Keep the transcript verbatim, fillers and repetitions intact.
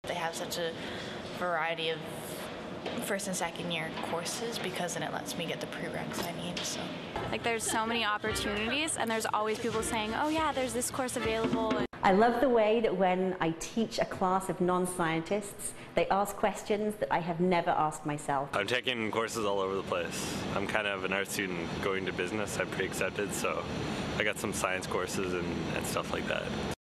They have such a variety of first and second year courses because then it lets me get the prereqs I need. So, like, there's so many opportunities, and there's always people saying, oh yeah, there's this course available. I love the way that when I teach a class of non-scientists, they ask questions that I have never asked myself. I'm taking courses all over the place. I'm kind of an art student going to business. I'm pre-accepted, so I got some science courses and, and stuff like that.